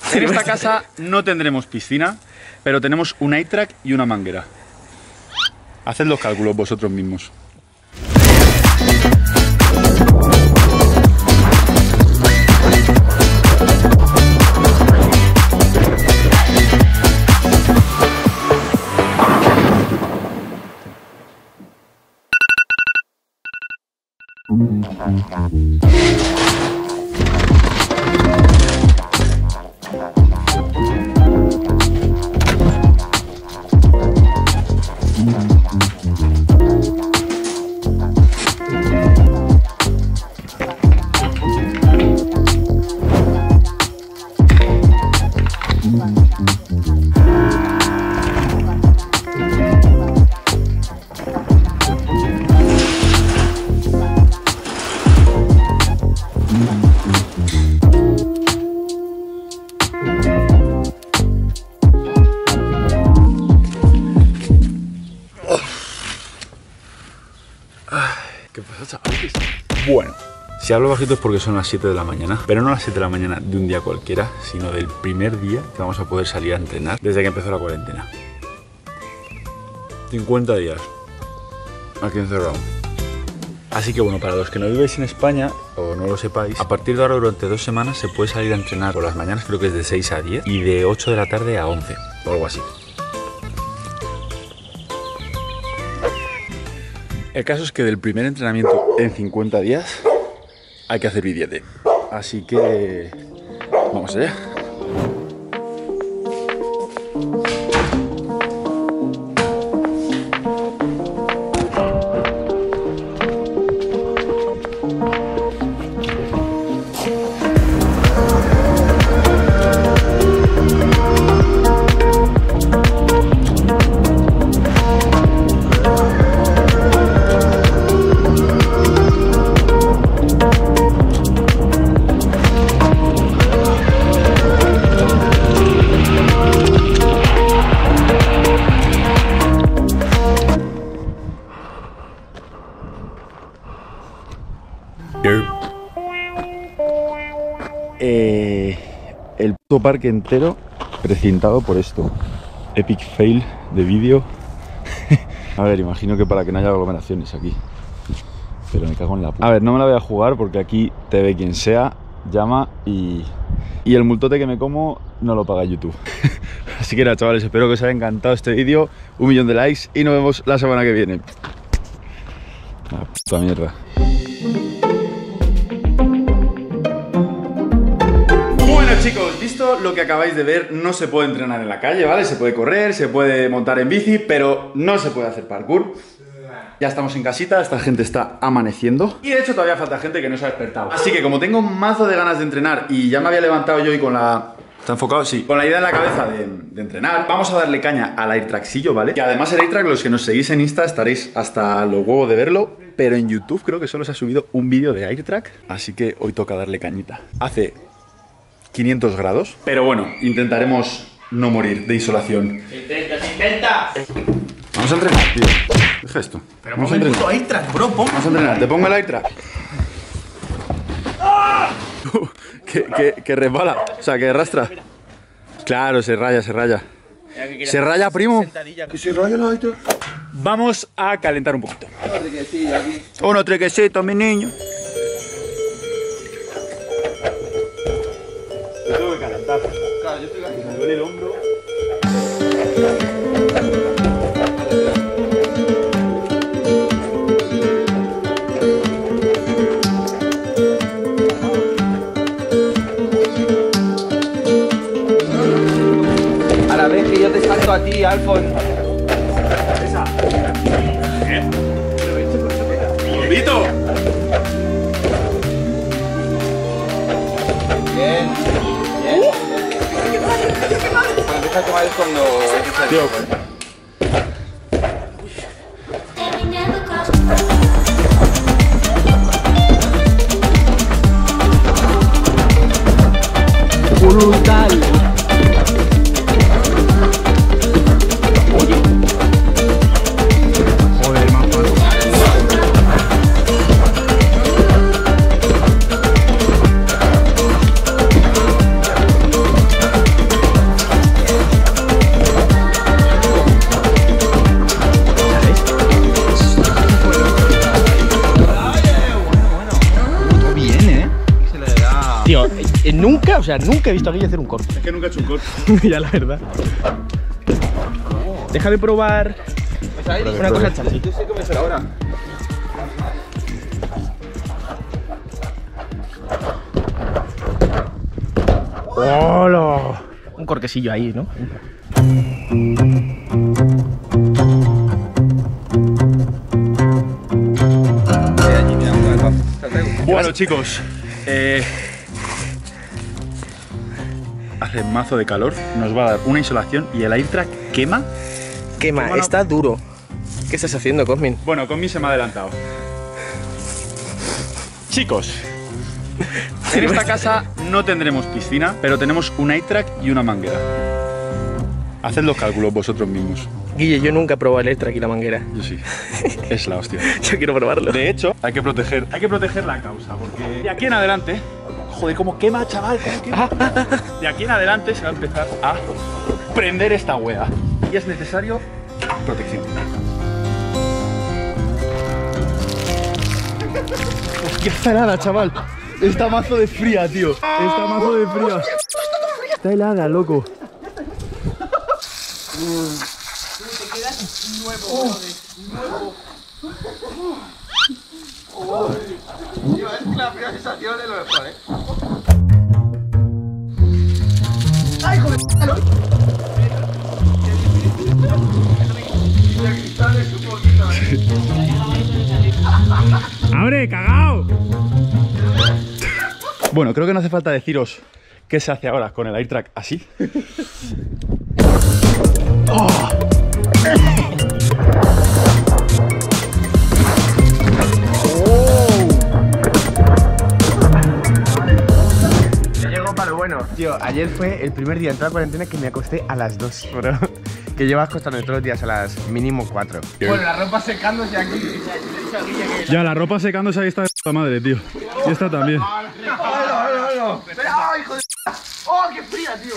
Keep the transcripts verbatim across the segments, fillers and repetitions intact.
En esta casa no tendremos piscina, pero tenemos un iTrack y una manguera. Haced los cálculos vosotros mismos. ¿Qué pasa, chavales? Bueno, si hablo bajito es porque son las siete de la mañana, pero no las siete de la mañana de un día cualquiera, sino del primer día que vamos a poder salir a entrenar desde que empezó la cuarentena. cincuenta días aquí encerrado. Así que bueno, para los que no vivéis en España o no lo sepáis, a partir de ahora durante dos semanas se puede salir a entrenar por las mañanas, creo que es de seis a diez y de ocho de la tarde a once o algo así. El caso es que del primer entrenamiento en cincuenta días hay que hacer billete. Así que vamos allá. Eh, el puto parque entero precintado por esto. Epic fail de vídeo. A ver, imagino que para que no haya aglomeraciones aquí. Pero me cago en la puta. A ver, no me la voy a jugar porque aquí te ve quien sea, llama y... Y el multote que me como no lo paga YouTube. Así que nada, chavales, espero que os haya encantado este vídeo. Un millón de likes y nos vemos la semana que viene. La puta mierda. Bueno chicos, visto lo que acabáis de ver, no se puede entrenar en la calle, ¿vale? Se puede correr, se puede montar en bici, pero no se puede hacer parkour. Ya estamos en casita, esta gente está amaneciendo y de hecho todavía falta gente que no se ha despertado. Así que como tengo un mazo de ganas de entrenar y ya me había levantado yo y con la... ¿Está enfocado? Sí. Con la idea en la cabeza de, de entrenar, vamos a darle caña al airtracksillo, ¿vale? Que además el airtrack, los que nos seguís en Insta estaréis hasta los huevos de verlo, pero en YouTube creo que solo se ha subido un vídeo de airtrack, así que hoy toca darle cañita. Hace quinientos grados, pero bueno, intentaremos no morir de insolación. ¡Se intenta, se intenta! Vamos a entrenar, tío. Deja esto. Pero vamos pon a el entrenar. puto airtrack, bro, pon. Vamos a entrenar. Te pongo el airtrack. ¡Ah! que, que, que resbala. O sea, que arrastra. Claro, se raya, se raya. Se raya, primo. Que se raya la airtrack. Vamos a calentar un poquito. Unos trequecitos, mi niño. Tengo que calentar. Claro, yo estoy aquí. Me duele el hombro. A la vez que yo te salto a ti, Alfon. Esa. ¿Qué? ¡Polvito! Bien. Bien. Cuando empieza a quemar es cuando... Tío. Brutal. Joder, más sea, nunca he visto a Guille hacer un corte. Es que nunca he hecho un corte. Ya, la verdad. Déjame probar una cosa al chachi. Yo sé cómo es ahora. ¡Hola! Un corquesillo ahí, ¿no? Bueno, chicos, eh, hace mazo de calor, nos va a dar una insolación y el AirTrack quema. Quema, Bueno. está duro. ¿Qué estás haciendo, Cosmin? Bueno, con mí se me ha adelantado. Chicos, en esta casa no tendremos piscina, pero tenemos un AirTrack y una manguera. Haced los cálculos vosotros mismos. Guille, yo nunca he probado el AirTrack y la manguera. Yo sí. Es la hostia. Yo quiero probarlo. De hecho, hay que proteger, hay que proteger la causa, porque de aquí en adelante, joder, cómo quema, chaval, cómo quema. De aquí en adelante se va a empezar a prender esta wea y es necesario protección. ¡Qué helada, chaval! Está mazo de fría, tío. Está mazo de fría. Está helada, loco. Es la primera sensación de lo mejor, ¿eh? ¡Abre, cagao! Bueno, creo que no hace falta deciros qué se hace ahora con el AirTrack así. ¡Oh! Ya llegó para lo bueno. Tío, ayer fue el primer día en toda la cuarentena que me acosté a las dos, bro. Que llevas acostando todos los días a las mínimo cuatro. Bueno, la ropa secándose aquí. Le he dicho a Guille que... Ya, la ropa secándose ahí está de puta madre, tío. Y esta también. ¡Hola, hola, hola! ¡Espera! ¡Oh, hijo de... ¡Oh, qué fría, tío!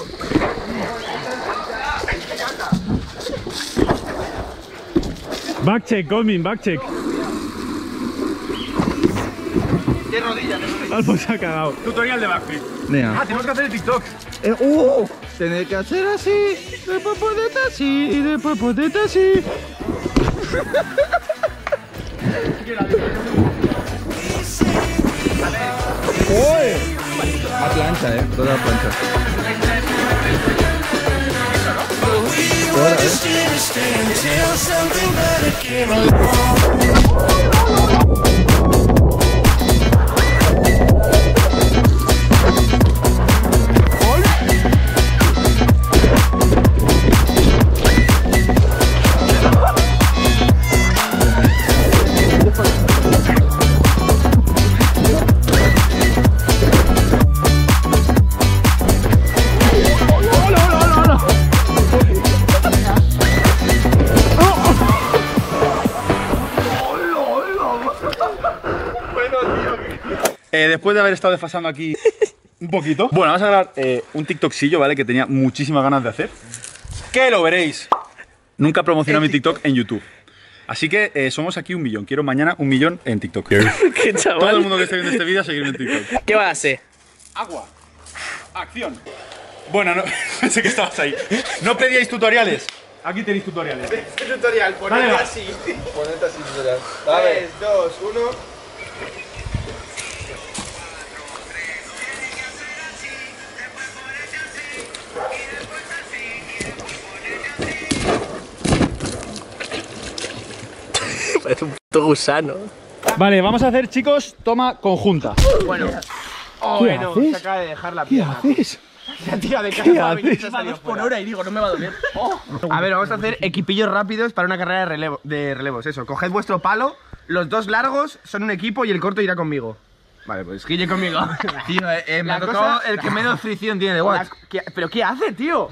Backcheck, Cosmin, backcheck. ¡Qué rodilla, qué rodilla! Alfo se ha cagado. Tutorial de backflip. Venga. Ah, tenemos que hacer el TikTok. Eh, ¡Uh! Tener que hacer así, después ponerte así y después ponerte así. ¡Uy! A plancha, eh. Toda la plancha. Eh, después de haber estado desfasando aquí un poquito, bueno, vamos a grabar eh, un TikToksillo, ¿vale? Que tenía muchísimas ganas de hacer. Que lo veréis. Nunca promocioné mi TikTok en YouTube. Así que eh, somos aquí un millón. Quiero mañana un millón en TikTok. ¿Qué chaval? Todo el mundo que esté viendo este vídeo, seguirme en TikTok. ¿Qué va a hacer? Agua. Acción. Bueno, no, pensé que estabas ahí. No pedíais tutoriales. Aquí tenéis tutoriales. Este tutorial, ponete Dale, va. así. Ponete así, tutorial. tres, dos, uno. Parece un puto gusano. Vale, vamos a hacer, chicos, toma conjunta. Bueno. Oh, ¿Qué bueno, haces? se acaba de dejar la ¿Qué pierna. haces? La tía de ¿Qué casa haces? va dos por hora y digo, no me va a doler. Oh. A ver, vamos a hacer equipillos rápidos para una carrera de, relevo, de relevos. Eso, coged vuestro palo, los dos largos son un equipo y el corto irá conmigo. Vale, pues Guille conmigo. Tío, eh, eh, me La ha tocado cosa- el que menos fricción tiene de watch. ¿Qué- ¿Pero qué hace, tío?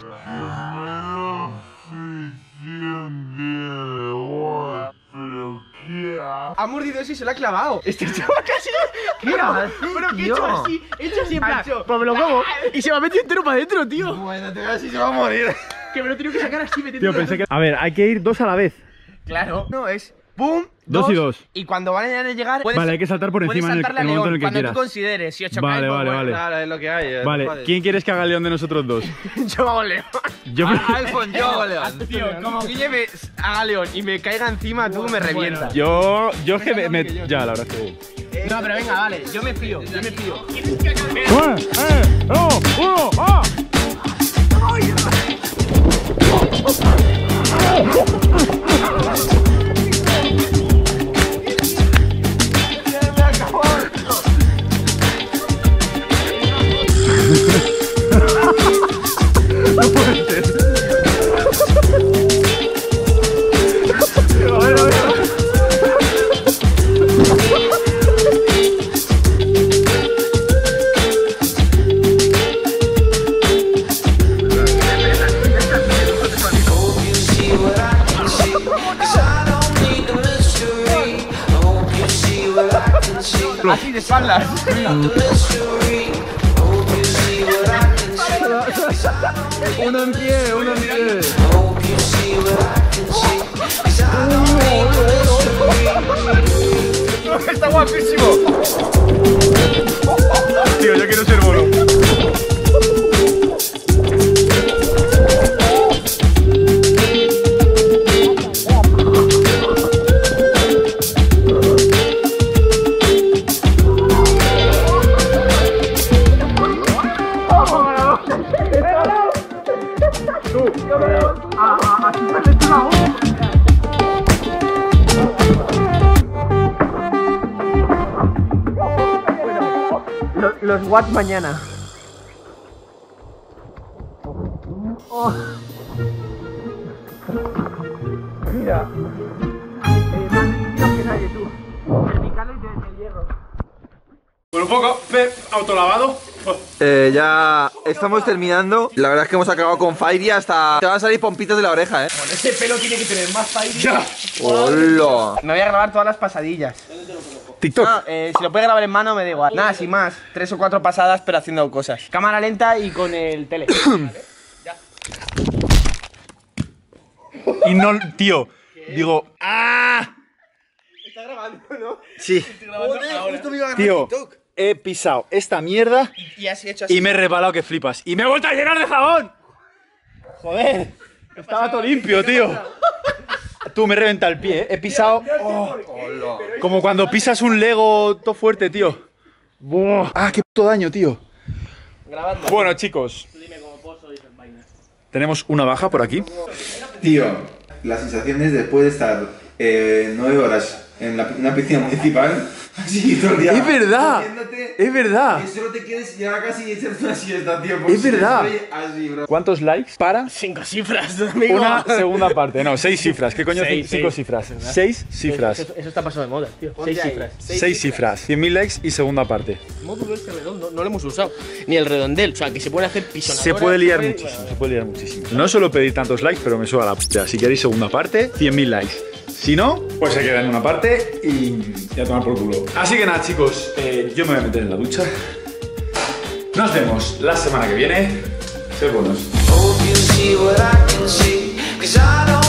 Ha mordido eso y se lo ha clavado. Este chaval casi. ¿Qué hace? Pero que he hecho así, he hecho así en plan. Pues me lo como y se me ha metido entero para adentro, tío. Bueno, te veas si se va a morir. Que me lo he tenido que sacar así metiendo. Tío, pensé que... A ver, hay que ir dos a la vez. Claro. No, es pum. Dos y dos. Y cuando van a llegar, puedes, Vale, hay que saltar por puedes encima en el, saltarle a el momento en León el que cuando quieras. tú consideres. Si os chocáis, Vale, pues vale, bueno. vale. Claro, es lo que hay. eh, Vale, joder. ¿quién quieres que haga el león de nosotros dos? Yo hago León. Yo Ah, Alfon, yo hago León. Tío, como Guille me haga León y me caiga encima, tú me revientas. Yo, yo es que me, me- ya, la verdad es que... No, pero venga, vale, yo me fío, yo me fío. ¡Eh, eh, no, uno, ah! Así de espaldas. Uno en pie, uno en pie. Está guapísimo. Tío, yo quiero ser mono. Los, los watts mañana. Mira. Eh, más limpio que nadie, tú. Verticales de hierro. Bueno, un poco, Pep, autolavado. Eh, ya estamos terminando. La verdad es que hemos acabado con Fairy hasta... Te van a salir pompitas de la oreja, eh. Ese pelo tiene que tener más Fairy. ¡Ya! ¡Hola! Me voy a grabar todas las pasadillas. TikTok. Ah, eh, si lo puede grabar en mano me da igual. Nada, sin más. Tres o cuatro pasadas, pero haciendo cosas. Cámara lenta y con el tele. Y no, tío, digo, ¡ah! Está grabando, ¿no? Sí, Joder, justo me iba a grabar tío, TikTok. he pisado esta mierda Y así hecho así. y me he resbalado que flipas. Y me he vuelto a llenar de jabón. Joder, estaba todo limpio, tío. Tú, me reventa el pie, ¿eh? He pisado... oh, como cuando pisas un Lego todo fuerte, tío. Buah. Ah, qué puto daño, tío. Grabando. Bueno, chicos, tenemos una baja por aquí. Tío, las sensaciones después de estar eh, nueve horas en la, una piscina municipal, así todo el día. Es verdad, moviéndote, es verdad. que solo te quieres llegar a casa y echarte una siesta, tío. porque Es verdad. estoy así, bro. ¿Cuántos likes para Cinco cifras, amigo. una segunda parte? No, seis cifras. ¿Qué coño? Seis, Cinco seis. cifras. Seis cifras. Eso, eso está pasando de moda, tío. Seis ahí. cifras. Seis cifras. cien mil likes y segunda parte. Módulo este redondo no lo hemos usado. Ni el redondel. O sea, que se puede hacer pisonadoras. Se puede liar puede- muchísimo, se puede liar muchísimo. No suelo pedir tantos likes, pero me suena la p***. Si queréis segunda parte, cien mil likes. Si no, pues se queda en una parte y ya tomar por culo. Así que nada, chicos, eh, yo me voy a meter en la ducha. Nos vemos la semana que viene. Sed buenos. Hope you see what I can see, 'cause I don't